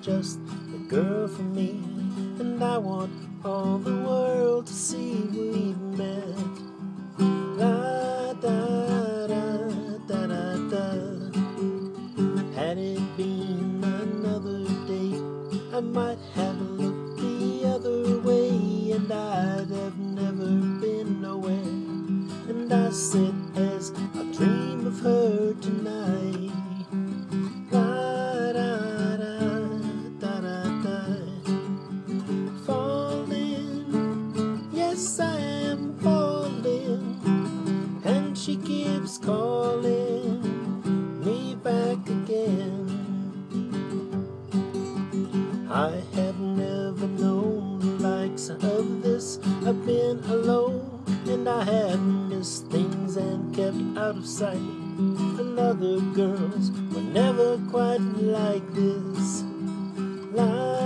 just the girl for me, and I want all the world to see we've met. La da da da da da. Had it been another day, I might have looked the other way, and I'd have never been nowhere. And I said as I dream of her tonight, la da da da da da. Falling, yes I am falling, and she keeps calling me back again. I have never known the likes of this. I've been alone, and I have missed things and kept out of sight, and other girls were never quite like this.